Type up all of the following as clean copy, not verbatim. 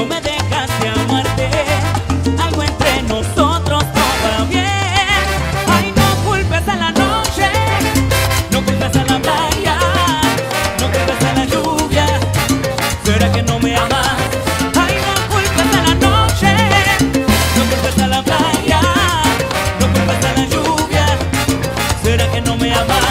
no me dejas de amarte. Algo entre nosotros no va bien. Ay, no culpes a la noche, no culpes a la playa, no culpes a la lluvia. ¿Será que no me amas? Ay, no culpes a la noche, no culpes a la playa, no culpes a la lluvia. ¿Será que no me amas?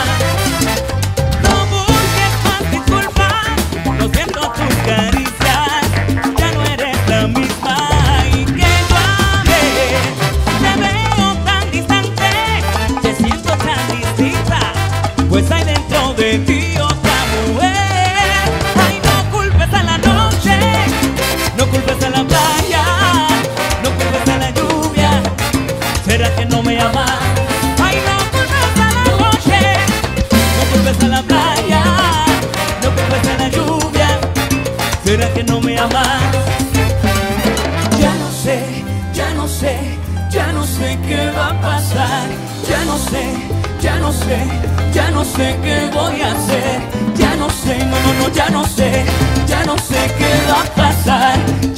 Pues hay dentro de ti otra mujer. Ay, no culpes a la noche, no culpes a la playa, no culpes a la lluvia. ¿Será que no me amas? Ay, no culpes a la noche, no culpes a la playa, no culpes a la lluvia. ¿Será que no me amas? Ya no sé, ya no sé, ya no sé qué va a pasar. Ya no sé, ya no sé, ya no sé qué voy a hacer. Ya no sé, no, no, no, ya no sé qué va a pasar.